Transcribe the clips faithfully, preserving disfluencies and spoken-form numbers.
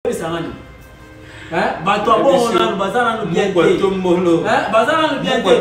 Hein? Bato bon on a bazana no bien té. Hein? Bazana no bien té.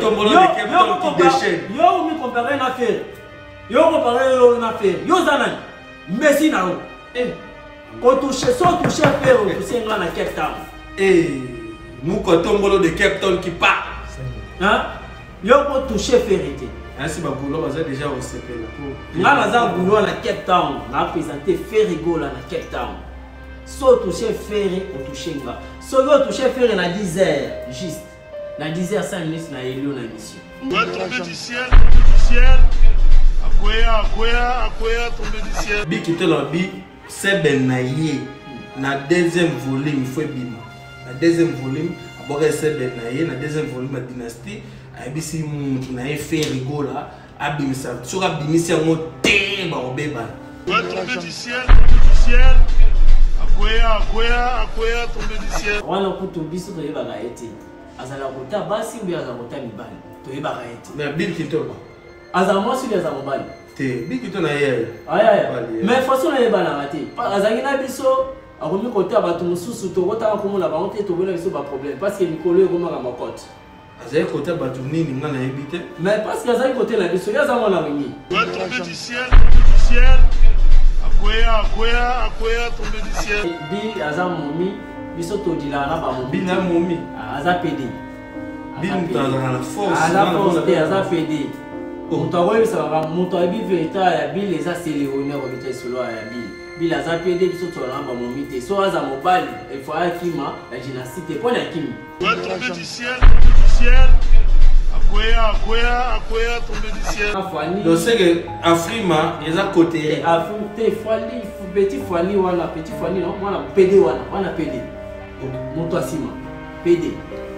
Yo yo mi comparer une affaire. Yo comparer une affaire. Yo zanan. Messi na. Eh. Quand toucher so toucher faire au toucher na Cape Town. Eh. Nous kotombolo de Cape Town qui part. Hein? Yo ko toucher ferité. Ainsi ba boulot baza déjà au C P là. Nga baza boulot na Cape Town. Na présenter Ferrigo là na Cape Town. So toucher ferré au toucher nga. So yo toucher ferré na dix heures juste. Na dix heures cinq minutes na elio na mission. Va tomber du ciel, du ciel. Akoya, akoya, akoya tomber du ciel. Bi qui te la bi c'est ben na yé. Na deuxième volume il faut bima. Na deuxième volume abord c'est ben na yé na deuxième volume la dynastie. Abisi mutu na Ferrigo là abimisa. Sur abimisa ngo té ba obeba. Va tomber du ciel, du ciel. Akoya, akoya, akoya tomber du ciel. Wana kutu biso to yeba ga ete. Azala kota basi ou azala kota mibali. To yeba ga ete. Mais bil qui te ba. Azala moi sur les amobali. Te bil qui te na yé. Aya aya. Mais façon na yeba na ngati. Azangi na biso akomi kota ba tumususu to kota ko mona ba onte to bona biso ba problème parce que Nicolas ko ma makote. Azali kota ba tunini nga na yebite. Mais parce que azali kota la biso ya zango na wingi. Va tomber du ciel, du ciel. Akoya, akoya, akoya tomber du ciel. Bi azam momi biso to dila na ba momi. Bi na momi. Aza pedi. Bi mutanga na force. Aza force te aza pedi. Mutago bisa ba muto bi veta ya bi les a séléoné ko bita solo ya bi. Bi la za pedi biso to na ba momi te. So aza mobali il faut akima la gymnastique pour la kimi. Va tomber du ciel, du ciel. Akoya, akoya, akoya tomber du ciel. Afani. Donc c'est que Afrima, ils ont côté. Afrima, te fali, petit fali wana, petit fali non, wana pedi wana, wana pedi. Moto asima, pedi.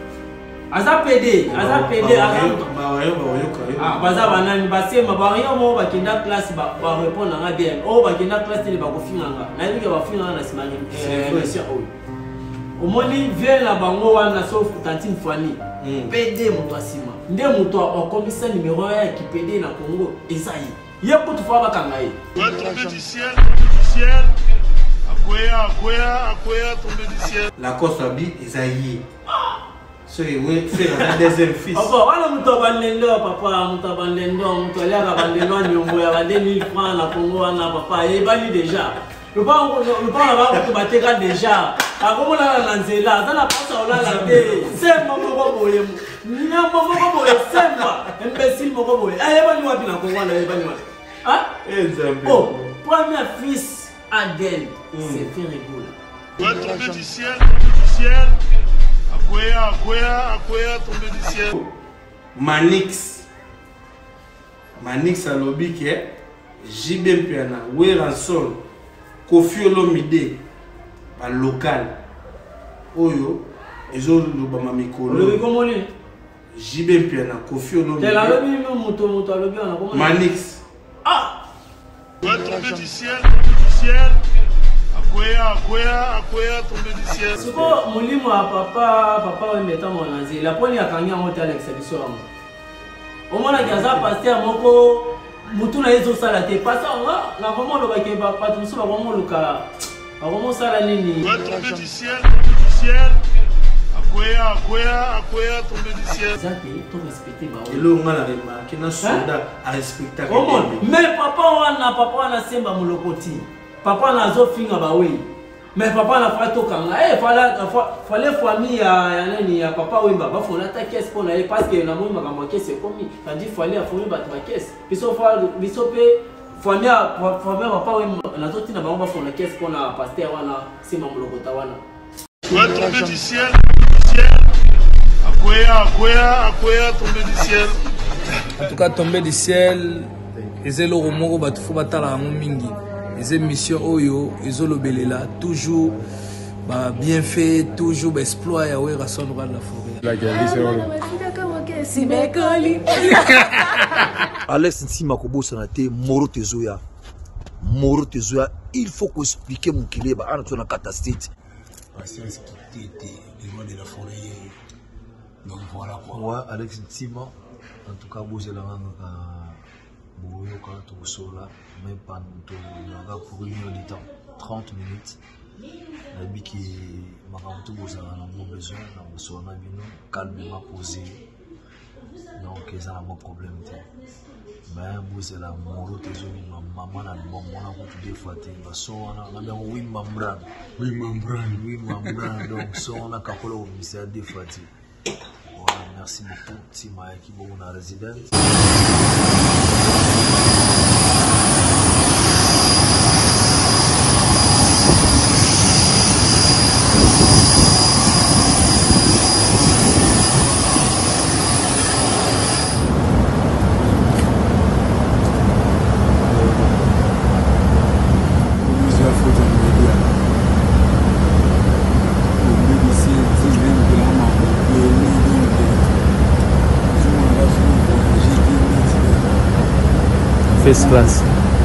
Aza pedi, aza pedi, aza. Ba wayo ba wayo ka. Ah, baza banani basema ba rien mo ba kinda classe ba ba répondre nga bien. Oh ba kinda classe te ba ko finanga. Na yebi ba finanga na simani. Eh, monsieur oh. Omoni vient la bango wana sauf tantine fani. Pedi moto asima. Nde moto akomisa numéro ya ki pedi na Congo esayi. Ye kutu fa bakanga ye. Va tomber du ciel, du ciel. Akoya, akoya, akoya tomber du ciel. La Costa bi esayi. So we fait la deuxième fils. Ah bon, wala moto bandendo papa, moto bandendo, moto ya ka bandendo nyongo ya deux mille francs na Congo wana papa, e bali déjà. Le pas le pas va ko bateka déjà. Akomona na nzela, za na pasa olala te. Semba moko boye. Nya moko boye semba. Imbécile moko boye. Eh bani wapi na Congo na bani wapi? Ah? Oh, premier fils Adèle, c'est Ferrigo. Va tomber du ciel, du ciel. Akoya, akoya, akoya tomber du ciel. Manix. Manix a lobby qui est J B Mpiana, Weranson, Kofi Olomide, ba local. Oyo, ezo lobama mikolo. Le comment lui? J B Mpiana, Kofi Olomide. C'est la lobby même moto moto lobby on a comment? Manix. Ah! Va tomber du ciel, du ciel. Akoya, akoya, akoya tomber du ciel. Siko mulimo a papa, papa we meta monanzi. La poni akanga ngota l'exception. Omona gaza pasteur moko mutu na yezo sala te. Pasteur nga na komo lo ba ke ba patu so ba komo luka. Ba komo sala nini? Va tomber du ciel, du ciel. Akoya, akoya, akoya tomber du ciel. Zaki to respecter ba. Elo nga na remarquer na soldat a respecter. Mais papa wana papa wana semba mulokoti. Papa na zo finga ba we. Mais papa na fa to kanga. Eh fala fallait famille ya nani ya papa wemba ba fona ta caisse pour na parce que na moi makambo caisse komi. Tandis fallait afoni ba ta caisse. Biso fa biso pe famille famille papa wemba na zo tina ba ba fona caisse pour na pasteur wana sima mulokota wana. Va tomber du ciel, du ciel. Akoya, akoya, akoya tomber du ciel. En tout cas tomber du ciel. Ezelo romoko batu fo batala ngo mingi. Les émissions Oyo, Ezolo Belela, toujours bah, bien fait, toujours bah, exploit et ouais, rasson de la forêt. Alex Ntima Kobo Sanate, Moro Tezoya. Moro Tezoya, il faut qu'on explique mon qu'il est, bah, on a catastrophe. Parce que c'est qui était les lois de la forêt. Donc voilà quoi. Ouais, Alex Ntima, en tout cas, vous êtes là. Boyo quand tu sola, même pas pour une heure de temps, trente minutes. nayebi ki makambo tobozala nango besoin na mosolo na bino calmement posé donc eza nango problème te mais bozela moro tezobima mama na libongo wana kutu deux fois te baso wana na biango wi membran wi membran wi membran donc so wana kakola komisa deux fois te. Voilà, merci beaucoup Tima qui est na résidence. First class.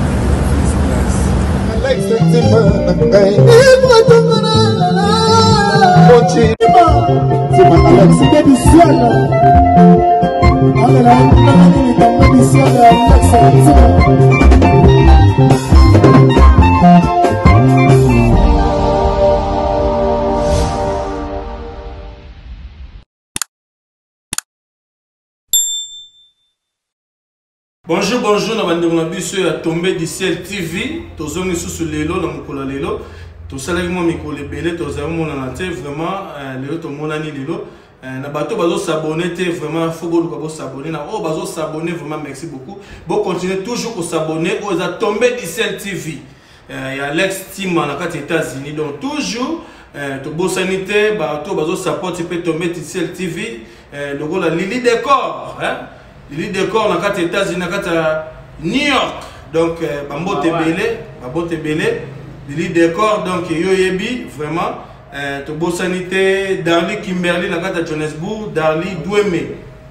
Bonjour, bonjour, nous avons vu à Tombé du ciel T V. Nous avons vu sur le lelo, nous avons vu lelo. Nous avons vu Mikole Belé, nous avons vu vraiment lelo, nous avons vu lelo. Nous avons vu s'abonner, vraiment, il faut que vous s'abonner. Nous avons vu s'abonner, vraiment, merci beaucoup. Vous continuez toujours à s'abonner aux Tombé du ciel T V. Il y a Alex Team aux États-Unis. Donc, toujours, tu as sanité, tu as support, tu peux Tombé du ciel T V. Le rôle de Lili Décor. Lili Décor dans les États-Unis, à New York. Donc, Bambo Tebele, Bambo Tebele, Lili Décor, donc Yoyebi, vraiment. Tobo Sanité, Darly Kimberly, dans Johannesburg, Darly Doueme.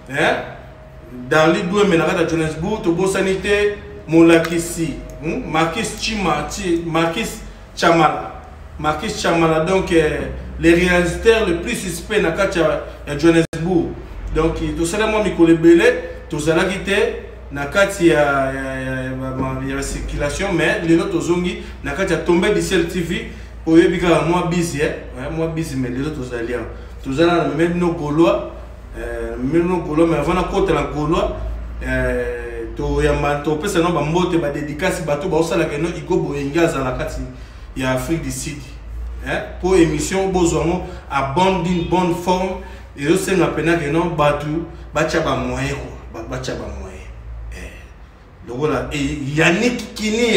Darly Doueme, dans Johannesburg, Tobo Sanité, Molakisi, Marquis Chima, Marquis Chamala. Marquis Chamala, donc les réalisateurs les plus suspects dans Johannesburg. Donc, tout ça, moi, Mikole Belé. Tout ça là qui était na kati ya ya circulation mais les autres zongi na kati ya Tombé du ciel T V pour yebika moi busy hein moi busy mais les autres alliés tout ça là même nos gaulois euh même nos gaulois mais avant na côté la gaulois euh to ya manto pesa no ba mbote ba dédicace bato ba osala ke no iko boyenga za la kati ya Afrique du Sud hein pour émission bozongo à bonne d'une bonne forme et aussi na pena que non batu bacha ba moyen bacha ba moyen eh donc voilà et Yannick Kinia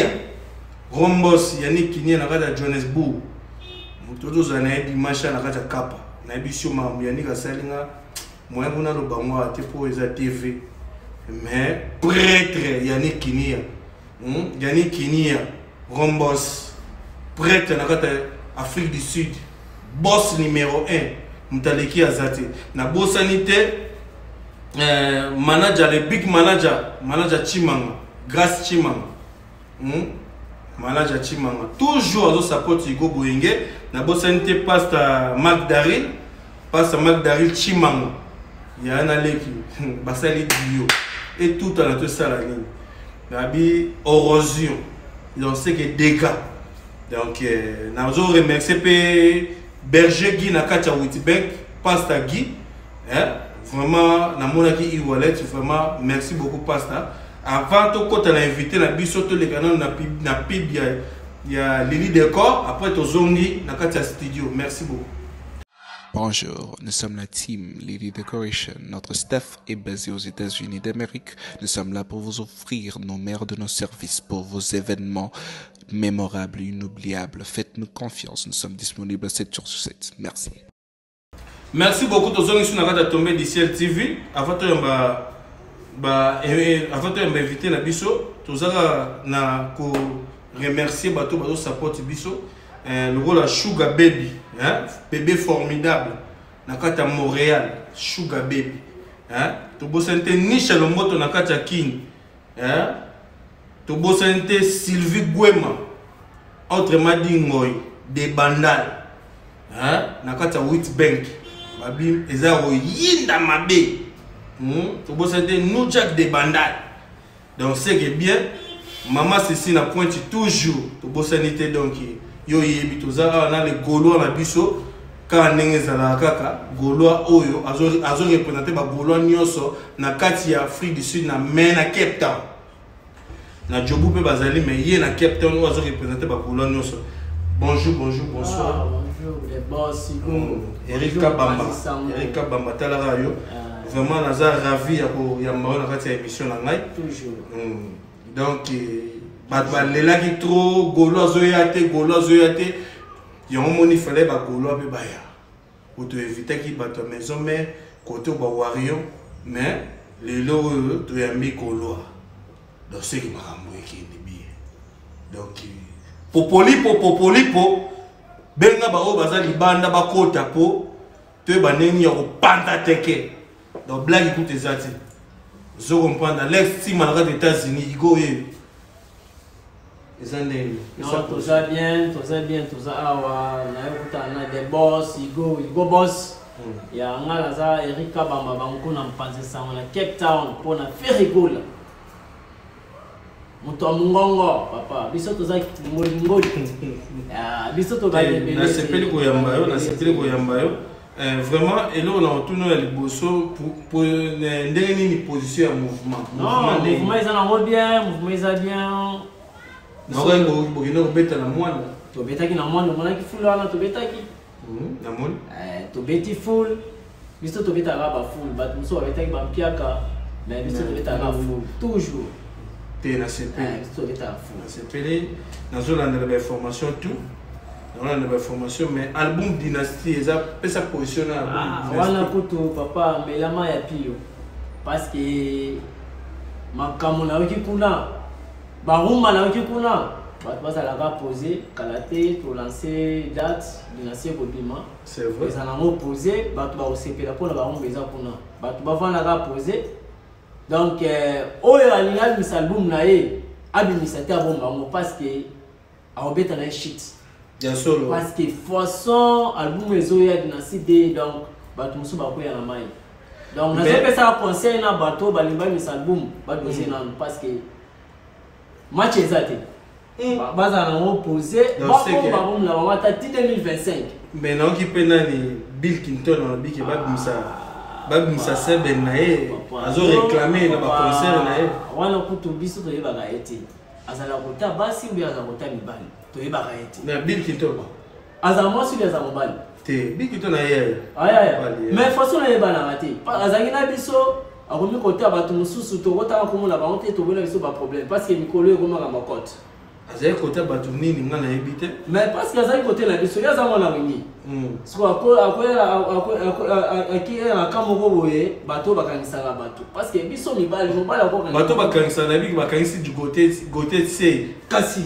Rombos Yannick Kinia na kata Johannesburg mutoto zana edi masha na kata Kapa na ebisio ma Yannick asalinga moyen kuna lo bango ate po eza T V mais prêtre Yannick Kinia hmm? Yannick Kinia Rombos prêtre na kata Afrique du Sud boss numéro un Mtaleki Azate na bosanité Euh, manager, le big manager, manager Chimanga, Grace Chimanga, hmm? Manager Chimanga, toujours à sa porte Igo Boyenge, na bosanité pasteur Marc Daril, pasteur Marc Daril Chimanga, il y a un aleki, basali bio, et tout à notre salarié, nabi érosion, donc c'est que dégâts, donc nous avons remercié Berger Guy Nakacha Witbank, pasteur Guy, hein? Vraiment, na monaki e-wallet, vraiment, merci beaucoup, Pasteur. Avant, tout quand elle a invité la bisoto les canons na pib na pib il y a Lili Décor, après to zongi na katia studio. Merci beaucoup. Bonjour, nous sommes la team Lily Decoration. Notre staff est basé aux États-Unis d'Amérique. Nous sommes là pour vous offrir nos meilleurs de nos services pour vos événements mémorables et inoubliables. Faites-nous confiance, nous sommes disponibles sept jours sur sept. Merci. Merci beaucoup tous ceux qui sont à Tombé du ciel T V. Avant de ba ba avant de m'inviter na biso, tous ça na ko remercier bato bato support biso. Le rôle à Sugar Baby, hein, bébé formidable. Nakata Montréal, Sugar Baby, hein. To bosente niche le moto nakata King, hein. To bosente Sylvie Guema, autrement dit Ngoy, des bandal, hein. Nakata Witbank. Babim ezaro yinda mabe. Hmm, to bosente nous Jack des bandal. Donc c'est que bien maman Cécile na pointe toujours to bosente donc yo yebi toza na le Gaulois na biso ka ndenge zala kaka Gaulois oyo azo azo représenter ba Gaulois nyonso na kati ya Afrique du Sud na mais na Cape Town na Djobu pe bazali mais yé na Cape Town azo représenter ba Gaulois nyonso. Bonjour, bonjour, bonsoir. Ah, bonjour les boss. Mm. Eric Kabamba, Eric Kabamba tala radio. Ah. Vraiment naza ravi ya ko ya maro na kati ya émission na ngai. Toujours. Mm. Donc ba ba lela ki trop Gaulois zoyate, Gaulois zoyate. Yo moni fallait ba Gaulois pe baya. Pour te éviter ki ba ta maison mais côté ba Warion mais les lots to yambi Gaulois. Donc c'est qui makambo ki ndibi. Donc popoli po popoli po benga ba o baza libanda ba kota po te ba neni ya kopanda teke. Donc blague écoute ezati. Je comprends dans l'estime à les États-Unis igo ye. Ezane. Non, tout ça bien, tout ça bien, tout ça awa na écoute na des boss, igo, igo boss. Ya ngala za Eric Kabamba banko na mpanze sa na Cape Town pour na faire rigola. Muto mungongo papa biso toza ngoli ah biso to gagne na sepeli ko yamba yo na sepeli ko yamba yo euh vraiment et là on a retourné à liboso pour pour ndenge ni position ya mouvement non mouvement ils en bien mouvement ils bien na rengo bokino beta na mwana to beta ki na mwana mwana ki full wana to beta ki na mwana eh to beti full biso to beta ba full but muso beta ki ba mpiaka mais biso to beta ba full toujours na sepeli na sepeli na zone de la formation tout on a une formation mais album Dynastie ça peut sa positionner ah wana kutu papa melama ya pio parce que makambo na wiki kuna baruma na wiki kuna bat basa la va poser kalaté pour lancer date Dynastie Bobima c'est vrai ça n'a pas poser bat ba osepela pour la baruma beza kuna bat ba vana ga poser. Donc, oyo alinga mis album na ye abimisa te abomba ngo parce que aobeta na shit. Ya solo. Parce que façon album ezo ya Dynastie D donc batu musu ba ko ya na mai. Donc na zepe ça conseil na bato balimba mis album ba doser na parce que match ezate. Baza na opposé ba ko ba bom la wata deux mille vingt-cinq. Mais non qui pena ni Bill Clinton na biki ba bimisa. Babimisa sebe na ye azo réclamer na ba concert na ye wana kutu biso to yeba ga ete azala kota basi mbi azala kota mibali to yeba ga ete na Bill Clinton azala mo suli azala mobali te Bill Clinton na ye aya aya mais façon na yeba na ate azangi na biso akomi kota batu mususu to kota ko mona ba onte to bona biso ba problème parce que mikolo e goma ga makote azali kota batu nini nga na yebi te mais parce que azali kote na biso yaza mona wingi so ako ako aki na kamoko boye bato bakangisaka bato parce que biso mibali mobali ako bato bakangisa na biki bakangisi du côté côté tse kasi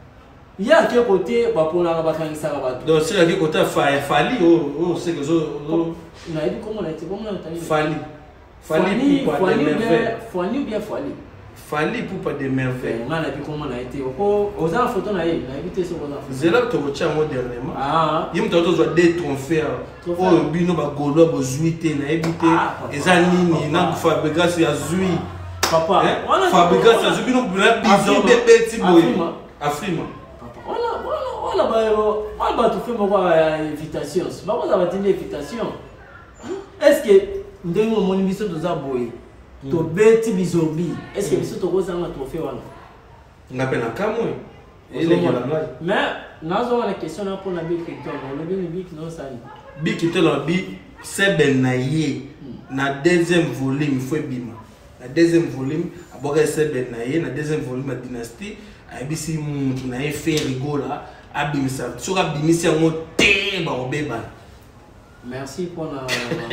ya ke kote bapona bakangisaka bato donc c'est la côté fa fali o o c'est que zo na yebi comment na été comment na tani fali fali pour pas de merveille fali bien fali fali pour pas de merveille on a vu comment on a été au aux photo na ye na évité sur aux zela to kocha dernièrement ah yim to to des trophées o bino ba Gaulois bo zuité na évité eza nini na fabrication ya zui papa fabrication ya zui bino na biso bébé ti boy afrima papa voilà voilà voilà ba ba to fait mo invitation ba ko za ba tindi invitation est-ce que ndenge mo ni biso to za boy to beti bizobi est-ce que biso to ko zanga trophée wana ngapena kamwe ele ke la ngai mais nazo la question na pour na Bill Clinton le bien Bill non ça Bill Clinton bi sebe na ye na deuxième volume faut bima na deuxième volume aboka sebe na ye na deuxième volume de Dynastie abisi muntu na fait rigola abimisa soka bimisa ngo te ba obeba. Merci pour la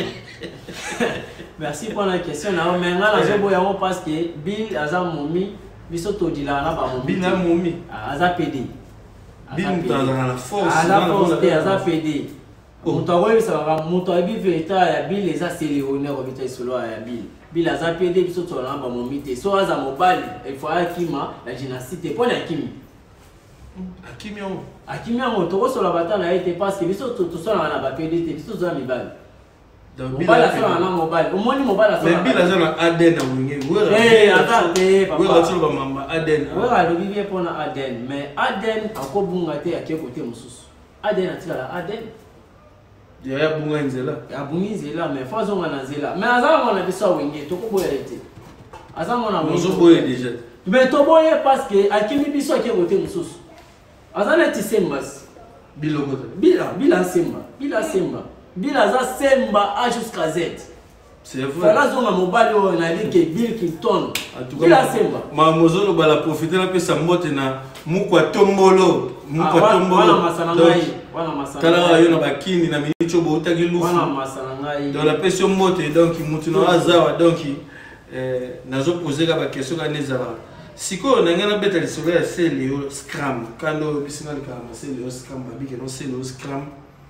merci pour la question na mais nga na zo boya parce que Bill aza momi biso to dila na ba momi Bill na momi aza P D Bill mutanga na force aza force aza P D muto akoyi sa muto abi veta ya Bill eza séléonnaire obita solo ya Bill Bill aza P D biso to na ba momi te so aza mobali il faut akima la Dynastie pour la kimi akimi on akimi on to so la batana été parce que biso to to so na ba P D te biso za mibali mobile asala na mobile omoni mobile asala mais bila zana Aden na winge eh ata te papa wera tsolo ba mama Aden wera lobi bien pona Aden mais Aden akobunga te akie côté mususu Aden atikala Aden ya ya bunga nzela ya bunga nzela mais faut zonga na nzela mais azala mona biso winge to ko boya te azala mona winge zo boye déjà mais to boye parce que akimi biso akie côté mususu azala ti sembas biloko bila bila semba bila semba bila za semba a jusqu'à Z. C'est vrai. Fala zonga mobali o na liki Bill Clinton. Bila semba. Ma mozolo bala profiter na pesa mbote na mukwa tombolo, mukwa tombolo. Wana masana ngai, wana masana. Kala yo na bakini na minicho bo utaki lufu. Wana masana ngai. Dans la pesa mbote donc mutu na azawa donc euh nazo poser ka ba question ka nezara. Siko na ngana beta lisolo ya Seleo Scrum. Kando bisinga ka ma Seleo Scrum babike no Seleo Scrum.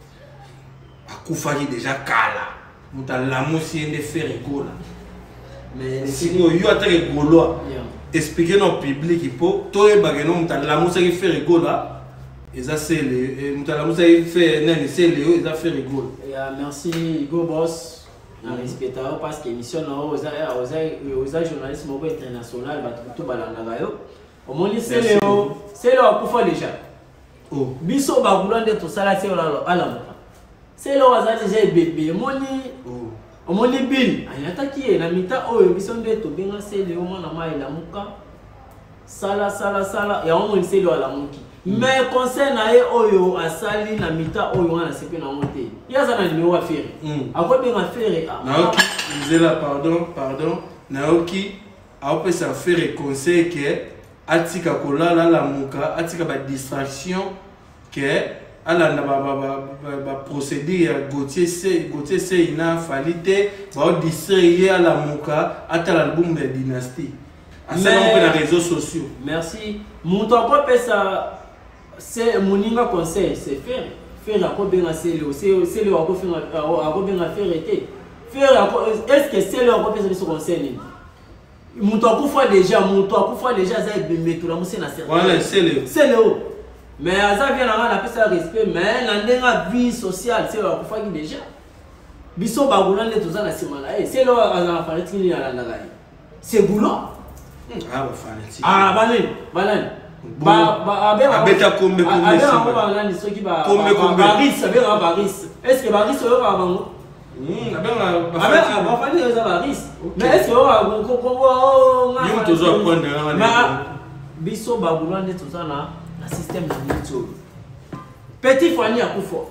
Akufaki déjà kala muta lamusi ende faire rigola mais si yo yo atake golo expliquer no public po to e bageno muta lamusi ki faire rigola eza sele muta lamusi ki faire nani sele yo eza faire rigola ya merci Igo boss na respectao parce que émission na oza oza oza journaliste moko international ba to balanga yo omoni sele yo sele akufa déjà oh biso ba bulande to sala sele ala c'est là où j'ai bébé moni omoni bin ayataki na mita oyo biso nde to benga sele o mona mai la muka sala sala sala ya omoni sele ala muki mais conseil na e oyo asali na mita oyo wana sepe na monte yaza na numéro affaire ako benga affaire naoki nzela pardon pardon naoki aope sa faire conseil que atika kolala la muka atika ba distraction que alanda ba ba ba ba procédé ya Gauthier C Gauthier C ina falite ba distraire à la muka ata l'album de dynastie asala on les réseaux sociaux merci monto ko pesa c'est moninga conseil c'est faire faire ko benga c'est le c'est c'est le ko faire ko benga faire été faire est-ce que c'est le ko pesa ce conseil ni monto ko fois déjà monto ko fois déjà ça de mettre la musse na certain voilà c'est le c'est le mais ça vient là on appelle ça respect mais dans la vie sociale c'est la fois qui déjà biso bagulande tout ça na simana eh c'est là à faire tini na la c'est boulot ah ba fanatique ah balé balé ba ba abera abeta kombe kombe abera ba balani soki ba kombe kombe baris abera baris est-ce que baris oyo ba bango hmm abera ba abera ba fani oyo baris mais est-ce que o ko ko nga yo tozo apprendre na biso bagulande tout ça na système de mito petit Fanny a kufo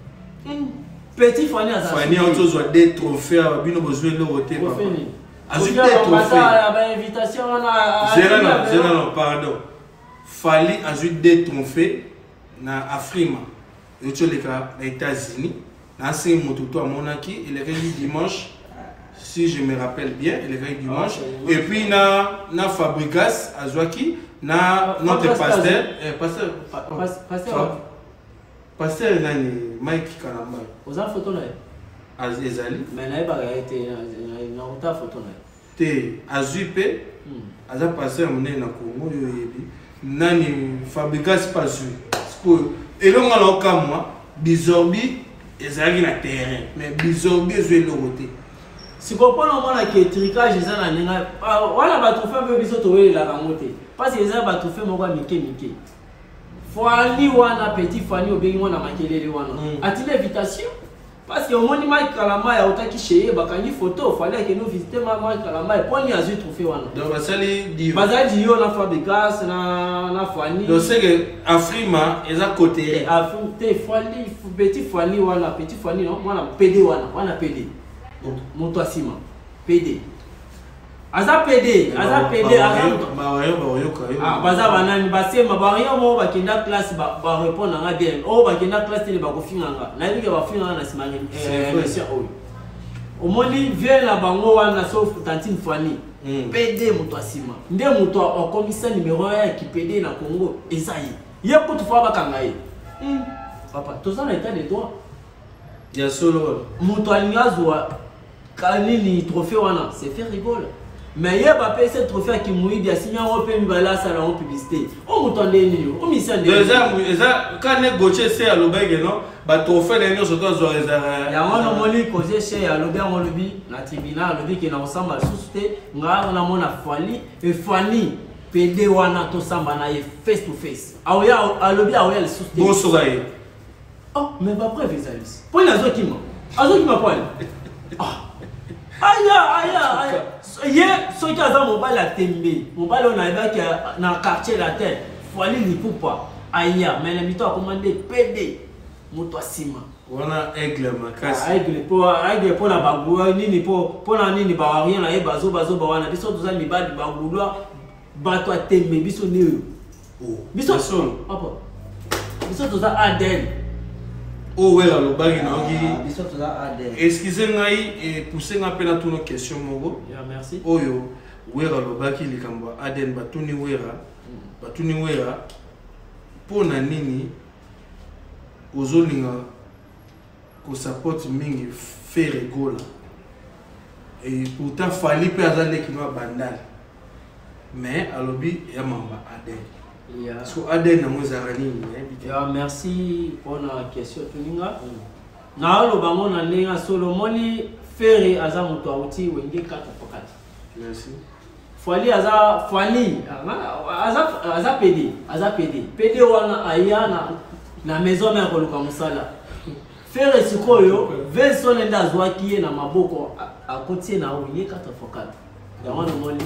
petit Fanny a Fanny a toujours des trophées bino besoin de roter papa ajouter trophée ba invitation na zéro non zéro non pardon Fali ajoute des trophées na Afrima yo toleka na États-Unis na c'est mototo à Monaki il est venu dimanche si je me rappelle bien il est venu dimanche et puis na na Fabrikas azwaki na notre pasteur eh pasteur pasteur pasteur nani Mike Kalamba oza photo na az ezali mais na ba été na na photo na te azupe aza pasteur mone na Congo yo yebi nani Fabrikas pasu pour elonga na okamwa bizorbi ezali na terrain mais bizorbi ezwe lokote sikopona mona ke tricage eza na ninga wana ba trophée be biso to welela kangote parce que eza ba trophée moko mike mike Fali wana petit Fali obengi mona makelele wana atile invitation parce que omoni Mike Kalamba ya otaki cheye bakangi photo fallait que nous visiter Mike Kalamba et poni azu trophée wana donc basali di bazali yo na Fabrikas na na Fali donc c'est que Afrima eza côté Afrima te Fali petit Fali wana petit Fali non wana P D wana wana P D moto asima P D aza P D aza P D aza ba wayo ba wayo ka yo ah baza banani basema ba rien mo ba kinda classe ba ba répondre nga bien o ba kinda classe tele ba ko finganga na ndike ba finganga na sima eh monsieur oyo omoni vient na bango wana sauf tantine Fani P D moto asima nde moto o komisa numéro ya ki P D na Congo ezayi ye ko tufa ba kanga ye papa toza na état de droit ya solo moto alingazwa kanini trophée wana c'est faire rigole mais il y a pas payé ce trophée qui mouille il y a signé un peu mibala ça en publicité on m'entend des nids on m'y sent des déjà déjà quand les Gauthier c'est à l'obégue non bah trophée les nids surtout aux réserves il y a un homme qui causé chez à l'obégue on le dit la tribunal le dit qu'il a ensemble à souster ngara on a mon afali et fani pédé wana to samba na face to face ah oui à l'obégue ah oui elle souster bon soirée oh mais pas preuve ça ici pour les autres qui m'ont azo qui m'a pas ah aïe aïe aïe hier ceux qui ont mon bal à tembe mon bal on a évacué dans le quartier la tête faut aller n'y pour pas aïe mais les mito a commandé P D moto sima on a aigle ma casse aigle pour aigle pour la bagou nini pour pour la nini ba rien na e bazo bazo ba wana biso tous ami ba bagou bato a tembe biso ne oh biso papa biso tous a Adèle. Oh ouais, alors bagi na ngi. Excusez-moi et pousser un peu na toutes nos questions mogo. Merci. Oh yo, ouais alors bagi likamba Aden batuni wera, batuni wera. Pour na nini ozolinga ko support mingi faire gola. Et pourtant fallait pas aller qui no bandal. Mais alobi ya mamba Aden. Yeah. So Aden na mozarani. Yeah, merci pour la question tuninga. Na lo bango na lenga solo moni fere aza moto auti wenge kata pokati. Merci. Fali aza fali aza aza P D, aza P D. P D wana ayana na maison mère ko luka musala. Fere sikoyo Vincent nda zwaki na maboko akotie na wenge kata pokati. Ya wana moni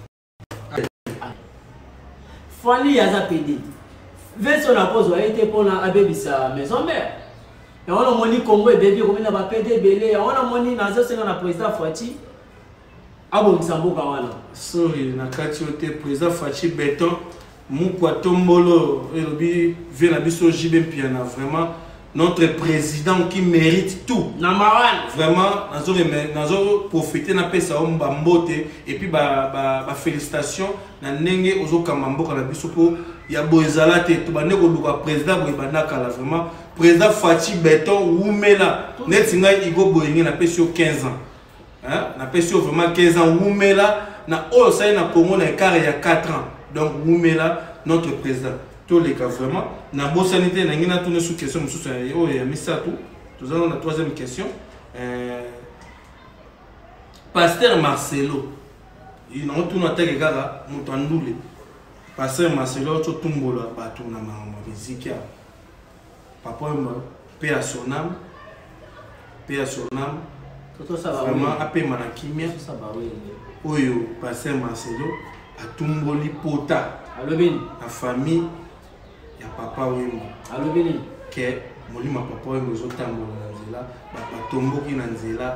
Fali aza P D. Vincent a posé a été pour la abébissa maison mère. Et on a moni Congo et bébé comme na ba P D belé. On a moni na zo senga na président Fati. Abo Msamboka wana. Sorry na kati ote président Fati béton mukwa tombolo elobi vient la biso J B Piana vraiment notre président qui mérite tout. Namaran. Vraiment, nous avons profité na pesa omba mbote et puis ba ba, ba félicitations na nenge ozo kamambo kana biso po ya boezala te to bande ko luka président boy banaka la vraiment président Fati Beton Wumela net ngai igo boyenge na pesio quinze ans. Hein? Na pesio vraiment quinze ans Wumela na o sai na Congo na écart il y a quatre ans. Donc Wumela notre président tous les cas vraiment na bo sanité na ngina tourner sous question mususu oh ya misa tout nous allons la troisième question euh, Pasteur Marcelo il n'a tout noté gaga mutandule Pasteur Marcelo to tumbola batu na mama musique papa paix à son âme paix à son âme Toto ça va vraiment appel manakimia ça va oui oyo Pasteur Marcelo a tumboli pota allo bien la famille ya papa wembo allo bien ke molima papa wembo zotambola na nzela papa tomboki na nzela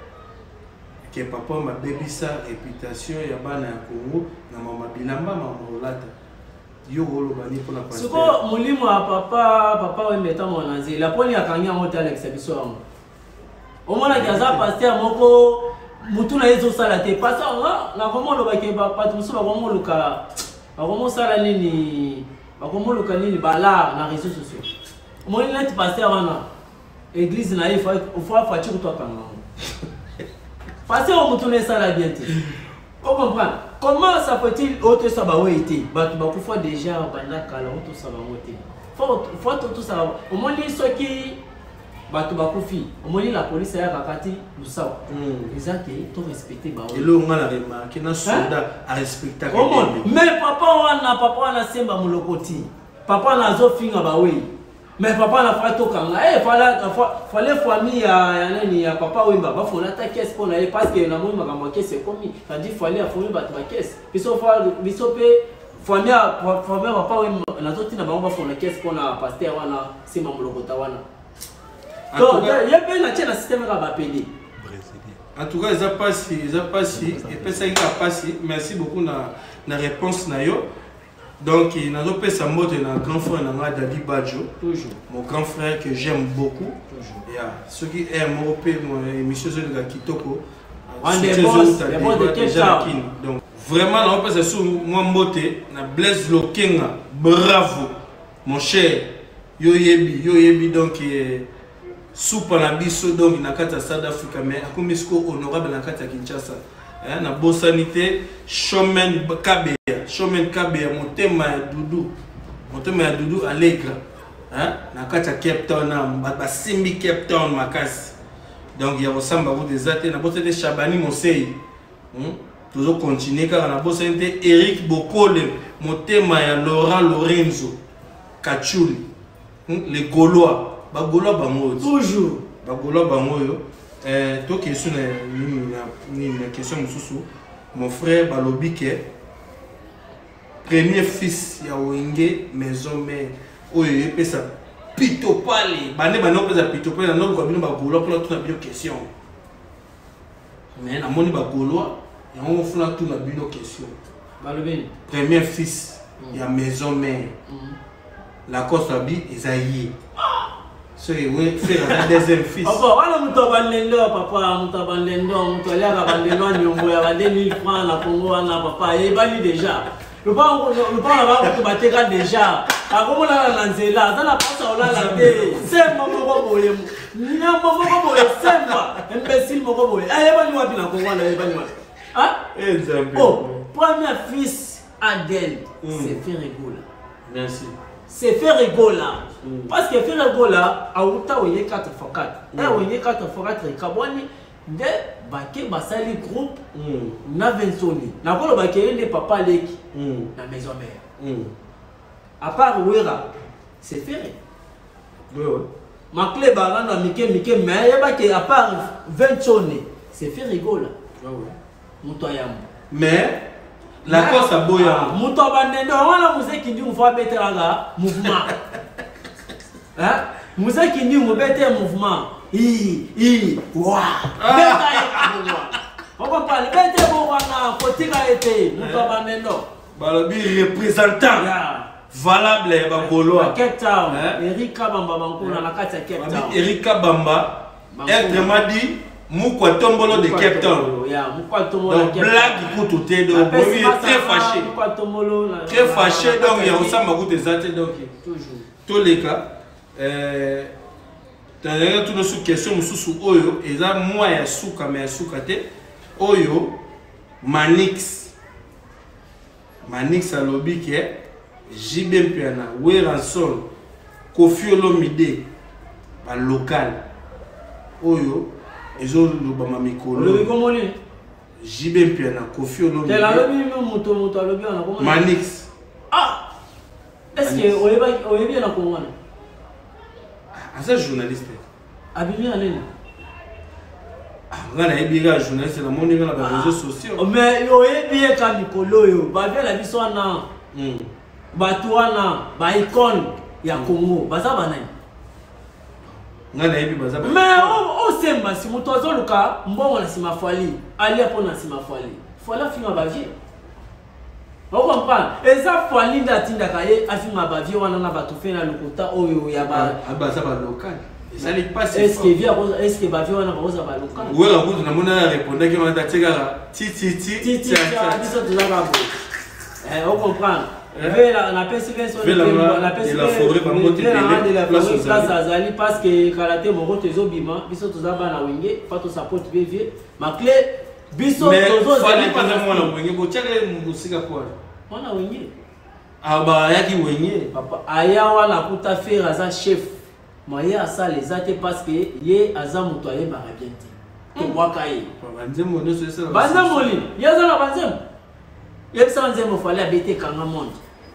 ke papa mabebisa réputation ya bana ya Congo na mama bilamba mama olata yo oloba ni pona pasteur siko molimo ya papa papa wembo etamo na nzela poni akanya moto Alex biso omona kaza pasteur moko mutuna ezo sala te pasteur na komo loba ke ba patruso ba komo luka ba komo sala nini ba komo luka nini bala na réseaux sociaux omoni net pasteur wana église na ifa ofa fa chi kutoka kanga pasteur mutuna sala bien te on comprend comment ça peut-il autre ça ba wete ba tu ba kufa déjà banda kala auto ça ba mote faut faut tout ça omoni soki bato bakufi omoni la police ya kakati lusao ezake to respecter ba et lo ngala remarquer na soldat a respecter mais papa wana papa wana semba mulokoti papa na zo finga ba we mais papa na fa to kanga eh fala fallait famille ya nani ya papa wemba ba fona ta caisse pour aller parce que na mo makambo caisse komi ça dit fallait afoni bato ba caisse biso fa biso pe famille famille papa wemba na zo tina ba ba fona caisse pour na pasteur wana semba mulokota wana. Donc, il y a bien un système qui va payer. En tout cas, ils ont passé, ils ont passé, et puis ça a passé. Merci beaucoup de la réponse. Donc, il a fait sa mode de grand frère David Badjo. Toujours. Mon grand frère que j'aime beaucoup. Toujours. Yeah. Ceux qui aiment mon émission de Kitoko. On est bon, c'est bon de quel temps. Donc, vraiment, on passe sur moi moté, na Blaise Lokenga. Bravo, mon cher. Yo yebi, yo yebi donc. Soupa na biso donc na kata South Africa mais akomisko honorable na kata Kinshasa na bosanité Chomen Kabeya Chomen Kabeya motema ya Dudu motema ya Dudu Allegra hein na kati ya Cape Town na basimbi Cape Town makasi donc ya kosamba ko desate na bosanité Chabani Mosei hmm? Toujours continuer car na bosanité Eric Bokole motema ya Laurent Lorenzo Kachuli hmm? Les Gaulois ba Gaulois bango toujours ba Gaulois bango yo euh to question ni ni question mususu mon frère balobi ke premier fils ya Wenge maison mère oyo epesa pito pale bane bane opesa pito pale na ko bino ba Gaulois pour tout na bino question mais na moni ba Gaulois ya on funa tout na bino question balobi premier fils ya maison mère la cause abi Esaïe so il fait un deuxième fils. Papa, voilà mon tabalendo, papa, mon tabalendo, mon tolia tabalendo, nyongo ya deux mille francs na Congo na papa, et bali déjà. Le pas le pas va ko bateka déjà. Akomo la la nzela, dans la passe ola la té. C'est maman ko boye. Ni maman ko boye, c'est moi. Imbécile moko boye. Eh bali wapi na Congo na bali wapi. Hein? Exemple. Oh, premier fils Adèle, c'est fait rigoler. Merci. C'est faire rigoler. Parce que faire rigoler, à Outa, il y a quatre fois quatre. Et il y a quatre fois quatre. Kabwani, de Baké Basali groupe, na Vinconi. Na Kolo Baké, les papa Leki, la maison mère. À part Ouera, c'est fait. Oui, oui. Ma clé barana, Mike, Mike, mais il y a à part Vinconi, c'est faire rigoler. Oui, oui. Moutoyam. Mais, la cause à Boya. Moutobandendo, on a musée qui dit on va mettre un mouvement. Hein? Musée qui dit on va mettre un mouvement. Hi, hi, waouh. On va parler. Mettez mon wana, côté a été. Moutobandendo. Balobi représentant. Valable ya Bagoloa. Cape Town. Eric Kabamba Bankuna na kati ya Cape Town. Eric Kabamba. Être m'a dit. Moukwa Tombolo de Cape Town. Donc blague pour tout est donc il est très fâché. Très fâché donc il y a aussi ma route des athées donc tous les cas euh dans les tout sous question sous oyo et ça moi ya souka mais souka te oyo Manix Manix a lobby que J B Mpiana Weranson Kofi Olomide ba local oyo ils ont le bama mikolo. Le comment lui? J B Mpiana Kofi Olomide. C'est la lobby même moto moto lobby on a comment? Manix. Ah. Est-ce que on est pas on est bien en Congo? Ah ça journaliste. Abimi allez. Ah on a bien journaliste na moni na ba réseaux sociaux. Mais yo est bien ka mikolo yo. Ba bien la biso na. Hmm. Ba tuana ba icon ya Congo. Ba za banani. Mais on sait si mon toison le cas, bon, on a si ma folie. Allez, on a si ma folie. Folie, film à bavier. On comprend. Et ça, folie d'attendre à film à bavier, on en a pas tout fait dans le quota. Oh, il y a pas. Ah, bah, ça va local. Ça n'est pas si. Est-ce que via est-ce que bavier, on a pas ça va local? Oui, la route, on a répondu que on a tiré ti ti ti ti ti. On comprend. La la persévérance la persévérance de la place Azali parce que karaté mon rotezo bima biso toza bana wenge pas to support bv ma clé biso tozo fallait pas vraiment na wenge bo tchale musika kwa on a wenge aba yaki wenge papa aya wana kuta faire aza chef moya ça les até parce que ye aza mutoye ba bien te to wakaye banzemo no so ça banzemo li yaza na banzemo yebisa banzemo fallait abete kanga monde.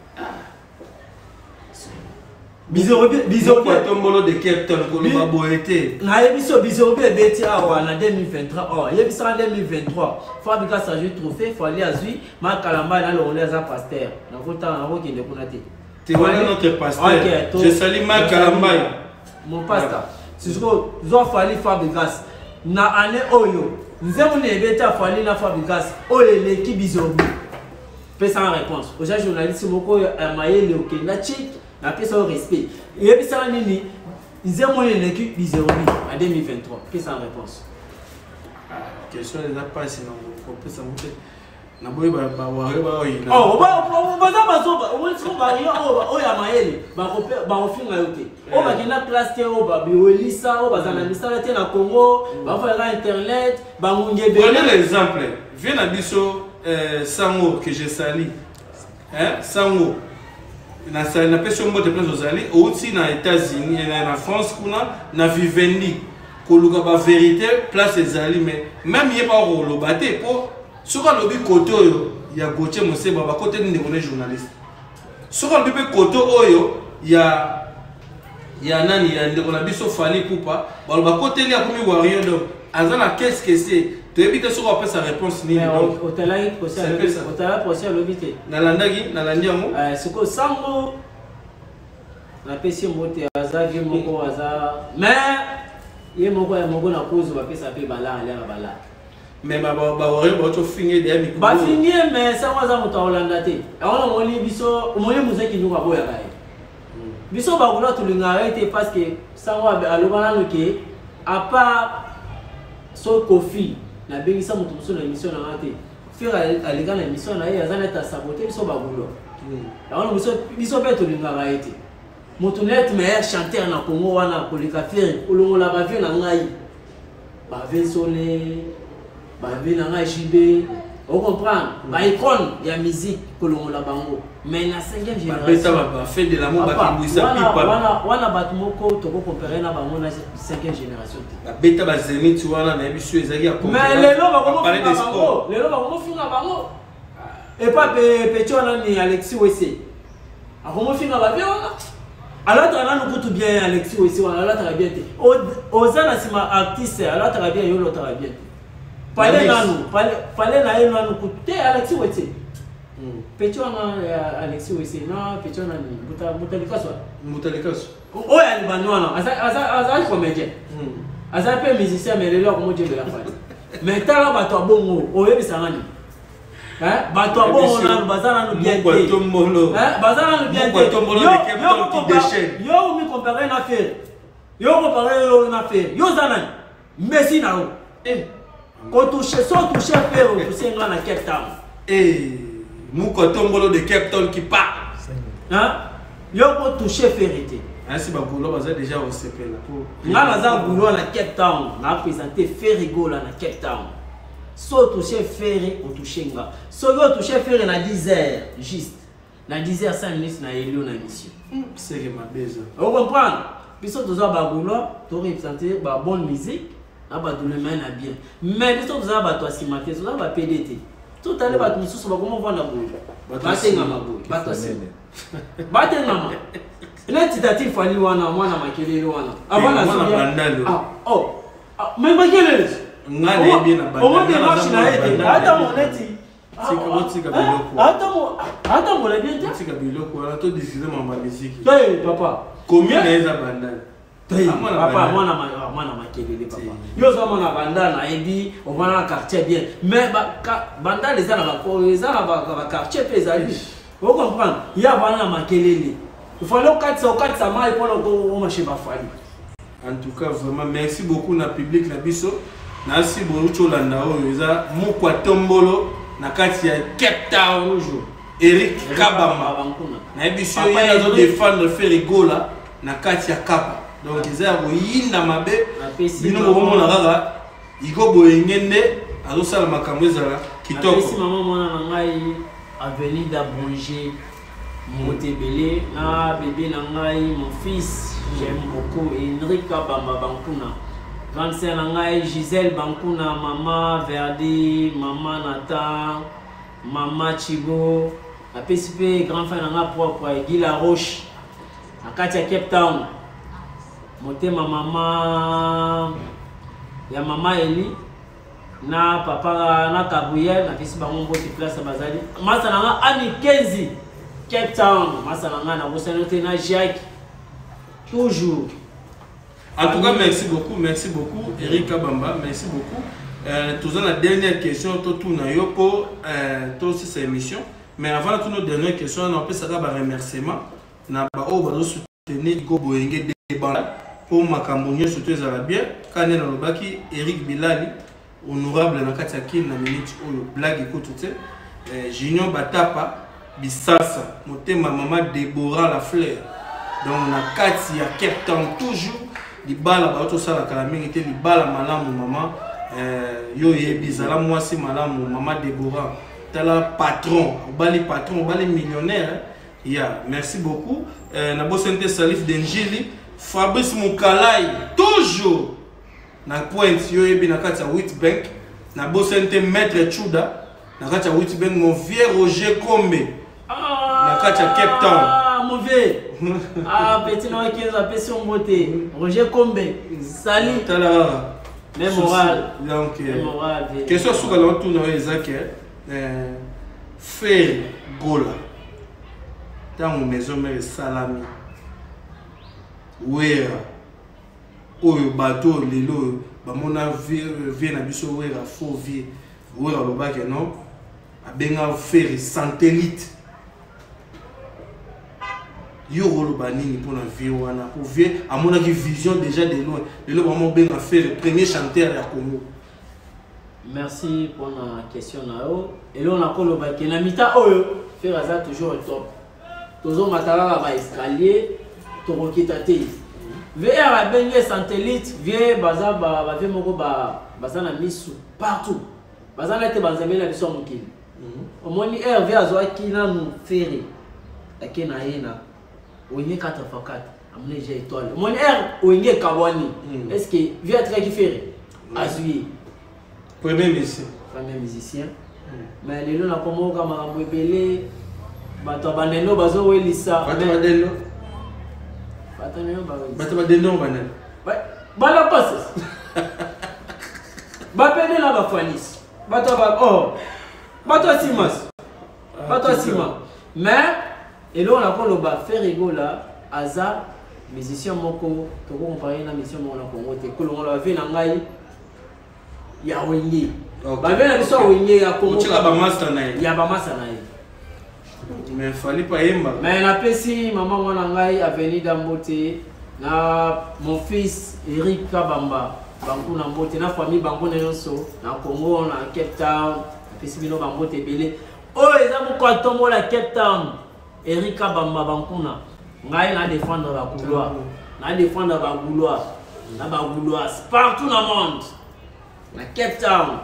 Bizarre, bizarre. Tombolo de Cape Town, Koloba Boete. Na yebiso bizarre beti awa na deux mille vingt-trois. Oh, yebisa en deux mille vingt-trois. Fabrica s'agit trophée, faut aller à Zui, ma kalamba na le on les a pasteur. Na kota na ko kende kuna te. Tu vois notre pasteur. Je salue ma kalamba. Mon pasteur. Si je zo fali Fabrica na année oyo. Nzemu ne beta fali na Fabrica. O l'équipe bizarre. Fais ça en réponse. Aux journalistes, beaucoup amaye le Okenda chic, la paix sans respect. Et puis ça nini, ils aiment l'équipe bizarre en deux mille vingt-trois. Fais ça en réponse. Question n'est pas sinon on peut s'en monter. na boye ba ba wari ba oyina oh ba ba za ba zo ba o so ba yo o ya maele ba ko ba ofinga yote o ba kina classe te o ba biolisa o ba za na misala te na Congo ba fa internet ba ngebe. Prenez l'exemple, viens à biso euh, Sango que j'ai sali. Hein, Sango. Na sali na peso mbote place ozali outi na États-Unis et na France kuna na Vivendi. Koluka ba vérité place ezali mais même yé pas roloba te po soka lobi koto oyo ya Gauthier Moseba ba kote ndi ngone journaliste. Soka lobi pe koto oyo ya ya nani ya ndeko na biso Fally Ipupa ba ba kote li akomi warrior donc azana qu'est-ce que c'est tu évites sur après sa réponse ni donc au tala procès au tala procès l'obité na landagi na landiamo euh ce que Sango na pesi mbote azavi moko aza mais ye moko ya moko na cause ba pesa pe bala ala bala mais ba ba warrior ba to finir de mi ba finir mais ça waza moto Hollande te on moni biso moni muziki nyuka boya kai biso ba kula tulinga arrêter parce que Sango alobana noke à part so Kofi na bengisa mutu muso na émission na ngate faire alinga na émission na ye azana ta saboter biso bagulo la on biso biso pe tulinga arrêter mutu net meilleur chanteur na Congo wana kolika faire olongola ba vie na ngai ba vesole ba vie na ngai jibe on comprend ba icône ya musique kolongola bango mais na cinquième génération ba ba fait de l'amour ba kibwisa pipa wana wana batu moko to ko comparer na bango na cinquième génération ba beta ba zenith wana na biso ezaki ya mais lelo ba ko parler de sport lelo ba ko finga bango et pas petit wana ni Alexis Wessé a ko finga ba bien wana alors tu as nous bien Alexis Wessé wana alors tu as bien ozana sima artiste alors tu as bien yo l'autre bien Fallait nous, fallait naïe nous coûter Alexis Wessé. Petit on a Alexis Wessé, non, petit on a ni, buta buta likaso. Buta likaso. Oh ya ni banwana, asa asa asa comédien. Asa pe musicien mais le là comme Dieu de la fête. Mais tala bato bongo, oyebi sangani. Hein? Bato bongo na bazana no bien. Quoi tombolo. Hein? Bazana no bien. Quoi tombolo de Captain qui déchaîne. Yo mi comparer na affaire. Yo comparer yo na affaire. Yo zanani. Messi na o. Eh. Quand tu cherches, tu cherches faire au Toussaint à Cape Town. Eh, Mouko Tombolo de Cape Town qui part. Hein? Yo pour toucher vérité. Ainsi ba boulot baza déjà au C P là pour. Nga baza boulot na Cape Town, na présenté Ferrigo là na Cape Town. So toucher Ferri au toucher nga. So yo toucher Ferri na dix heures juste. Na dix heures cinq minutes na Elio na mission. C'est que ma bise. Vous comprenez? Puis so toza ba boulot, to représenter ba bonne musique. Ah bah tout le monde a bien mais les autres va toi si maté ça va P D T tout à l'heure va tout ça va comment voir la boule bater ngama boule bater bater ngama là titatif fali wana mwana makelele wana avant la bandalo ah oh mais makelele ngale bien na bandalo au moins des marches na été hata moneti sika sika biloko hata mo hata mo la bien sika biloko ala to décider mama musique hey papa combien na bandalo papa mwana mwana makelele papa yo zo mwana banda na ebi o mwana quartier bien mais banda les ana ba ko les ana ba quartier pesali vous comprenez il y a bana makelele il faut le quatre cents quatre cents mai pour le go marché ba fali en tout cas vraiment merci beaucoup na public na biso na si bo cholanda o eza Mukwa Tombolo na kati ya Cape Town jour Eric Kabamba na biso ya zo défendre Ferrigo là na kati ya Kapa. Donc ils ont eu une mabe, ils ont eu une rara, ils ont eu une ende, ils ont eu une makamweza kitoko. Si maman mona nangai avenue d'Abronger, Montebele, na bébé nangai mon fils, j'aime beaucoup Henrik Kabamba Bankuna. Grande-sœur nangai Gisèle Bankuna, maman Verdi, maman Nathan, maman Chigo, la P C P grand frère nangai propre Guy Laroche, à Katia Cape Town. Motema mama ya mama Eli na papa na Kabuyel na kisi bango bote place bazali masa nanga ani Kenzi Cape Town masa nanga na bosanote na Jacques toujours. En tout cas merci beaucoup, merci beaucoup Eric Kabamba, merci beaucoup. Euh tous la dernière question to tout na yo pour euh to aussi cette émission mais avant toute notre dernière question on peut ça ba remerciement na ba o ba soutenir go boyenge de banda pour makambo surtout ezala bien quand na lobaki Eric Bilali honorable na kati ya kin na minute oyo blague ko tout eh, Junior Batapa Bissassa motema maman Déborah la fleur donc na kati ya Cape Town toujours libala bato sala kala mingi te libala malamu maman euh, yo yebizala mwasi malamu maman Déborah tala patron obali patron obali millionnaire ya yeah, merci beaucoup euh, na bosente Salif Denjili Fabrice Mukalai toujours na pointe yo yebi na kati ya Witbank na bosente Maître Chuda na kati ya Witbank mon vieux Roger Kombe na kati ya Cape Town. Ah mon vieux ah petit no quinze apesi mbote Roger Kombe sali tala même moral donc moral question sur la retour na Isaac euh faire gola dans mon maison mère salami wera oyo bato lelo bamona vie na biso wera faux vie wera lobake non abenga faire satellite yo roloba nini pour la vie wana pour vie à mon avis vision déjà de loin lelo vraiment benga faire premier chanteur ya Congo. Merci pour la question nao et là on a koloba ke na mita oyo faire ça toujours au top toujours matala ba escalier to rokita te V R a benga satellite vie baza ba ba vie moko ba baza na misu partout baza na te banzamela na biso mokili au moni R V azwa kina no faire akena yena Oye quatre fois quatre, amener j'ai étoile. Mon air, Oye Kawani. Est-ce que vient très qui fait Azui. Premier musicien. Premier musicien. Mais les gens ont comment comme un bébé. Bato baneno bazo welisa. Bato baneno. Bato baneno bazo. Bato baneno baneno. Ouais. Bala passe. Bapede la bafanis. Bato ba oh. Bato simas. Bato simas. Mais et là on a encore le bas faire rigola aza musicien moko to ko comparer na musicien moko na Congo te ko lo la vie na ngai ya wengi ba vie na biso wengi ya Congo cheka ba master na ya ba master na ye mais fallait pas yemba mais na pesi maman mwana ngai avenue d'Ambote na mon fils Eric Kabamba banku na Mbote na famille banku na yonso na Congo na Cape Town pesi bino ba Mbote belé oh eza moko atombo la Cape Town Eric Kabamba bankuna ngai na défendre la couloir na défendre la couloir na ba couloir partout dans le monde na Cape Town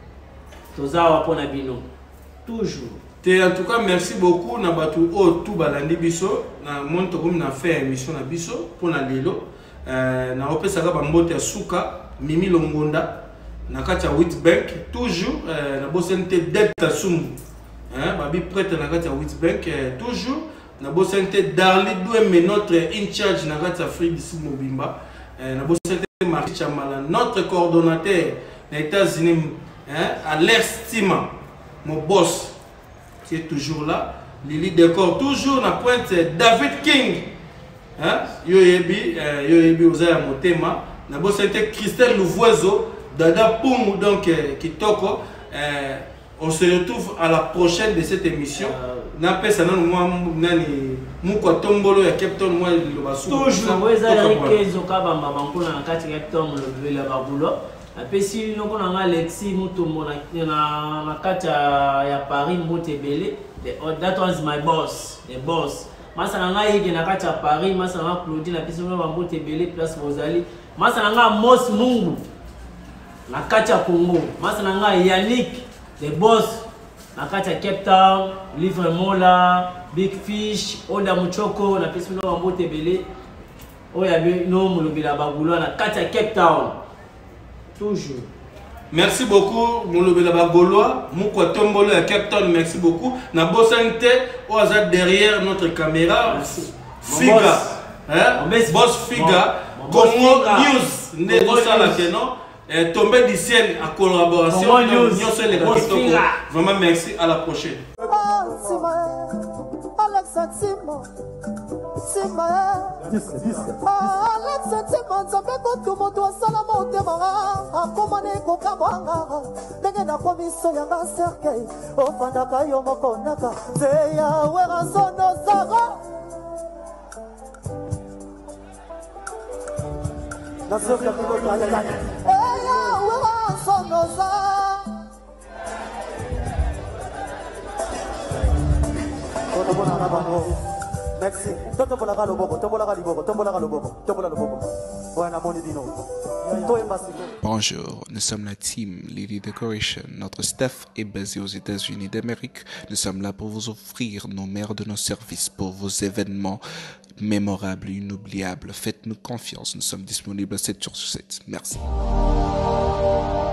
tozawa pona bino toujours te en tout cas merci beaucoup na batu o tout balandi biso na monto comme na fait émission na biso pona lelo euh na opesa ka ba mbote ya suka Mimi Longonda na kati ya Witbank toujours euh, na bosente Delta Sumbu hein babi prêtre na kati ya Witbank euh, toujours na bosente Darli Doueme notre in charge na kati ya Afrique du Sud Mobimba euh, na bosente Marie Chamala notre coordonnateur na États-Unis hein à l'Estima mon boss qui est toujours là Lily Décor toujours na pointe David King hein yo yebi euh, yo yebi ozaya motema na bosente Christelle Louvoiseau Dada Poum donc euh, Kitoko euh, on se retrouve à la prochaine de cette émission na pesa na moi nani muko tombolo ya Captain moi le basu toujours weza Eric Zokabamba bankuna na kati ya Captain le le babulo apesi noko na Alexis Mutombo na na kati ya Paris Mbote Belé that was my boss the boss masana nga yiki na kati ya Paris masana Claudine na pesi ba Mbote Belé place Mozali masana nga Mos Mungu na kati ya Congo masana nga Yannick the boss na kati ya Cape Town Livre Mola Big Fish Oda Muchoko na pesi ba Mbote Belé oya bi no mulobela bagulo na kati ya Cape Town toujours. Merci beaucoup Molobela Bagoloa, Mouko Tombolo à Cape Town, merci beaucoup. Na Bosante, Oaza derrière notre caméra. Merci. Figa, hein? Boss Figa, Congo News, né de ça là que non. Tombé du ciel à collaboration. Congo News. Vraiment merci, à la prochaine. Alexa Tima nzambe kotu moto asala motema akomane kokamwanga ndenge na komiso yanga cercueil ofandaka yo moko naka te yawe razono zara nazoka kibota ya yawe razono zara Merci. Totobolaka loboko, tobolaka liboko, tobolaka loboko, tobolaka loboko. Ouais, na moni dino. Bonjour, nous sommes la team Lily Decoration. Notre staff est basé aux États-Unis d'Amérique. Nous sommes là pour vous offrir nos meilleurs de nos services pour vos événements mémorables et inoubliables. Faites-nous confiance, nous sommes disponibles sept jours sur sept. Merci.